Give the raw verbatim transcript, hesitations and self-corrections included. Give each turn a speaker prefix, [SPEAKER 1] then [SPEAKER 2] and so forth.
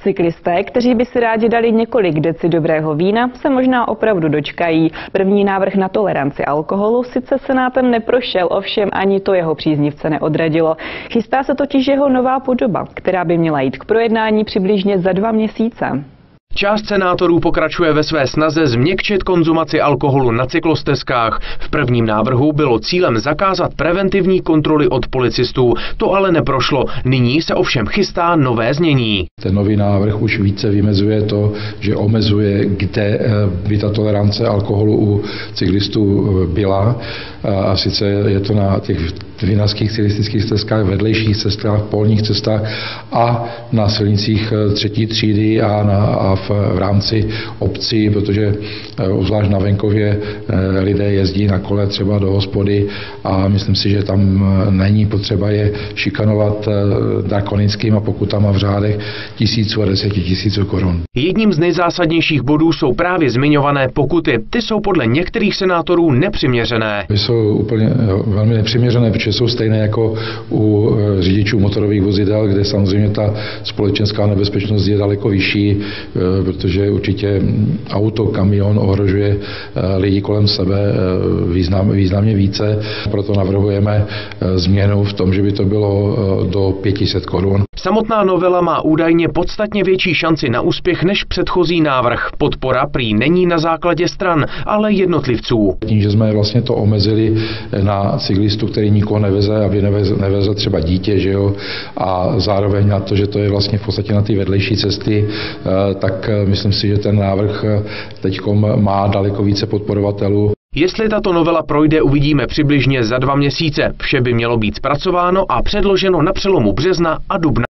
[SPEAKER 1] Cyklisté, kteří by si rádi dali několik deci dobrého vína, se možná opravdu dočkají. První návrh na toleranci alkoholu sice senátem neprošel, ovšem ani to jeho příznivce neodradilo. Chystá se totiž jeho nová podoba, která by měla jít k projednání přibližně za dva měsíce.
[SPEAKER 2] Část senátorů pokračuje ve své snaze změkčit konzumaci alkoholu na cyklostezkách. V prvním návrhu bylo cílem zakázat preventivní kontroly od policistů. To ale neprošlo. Nyní se ovšem chystá nové znění.
[SPEAKER 3] Ten nový návrh už více vymezuje to, že omezuje, kde by ta tolerance alkoholu u cyklistů byla. A sice je to na těch vinařských cyklistických stezkách, vedlejších cestách, polních cestách a na silnicích třetí třídy a, na, a v, v rámci obcí, protože obzvlášť na venkově lidé jezdí na kole třeba do hospody a myslím si, že tam není potřeba je šikanovat drakonickým a pokutama v řádech tisíců a deseti tisíců korun.
[SPEAKER 2] Jedním z nejzásadnějších bodů jsou právě zmiňované pokuty. Ty jsou podle některých senátorů nepřiměřené.
[SPEAKER 3] Jsou úplně velmi nepřiměřené, protože jsou stejné jako u řidičů motorových vozidel, kde samozřejmě ta společenská nebezpečnost je daleko vyšší, protože určitě auto, kamion ohrožuje lidi kolem sebe význam, významně více. Proto navrhujeme změnu v tom, že by to bylo do pěti set korun.
[SPEAKER 2] Samotná novela má údajně podstatně větší šanci na úspěch než předchozí návrh. Podpora prý není na základě stran, ale jednotlivců.
[SPEAKER 3] Tím, že jsme vlastně to omezili na cyklistu, který nikoho neveze, aby neveze, neveze třeba dítě, že jo, a zároveň na to, že to je vlastně v podstatě na ty vedlejší cesty, tak myslím si, že ten návrh teďkom má daleko více podporovatelů.
[SPEAKER 2] Jestli tato novela projde, uvidíme přibližně za dva měsíce. Vše by mělo být zpracováno a předloženo na přelomu března a dubna.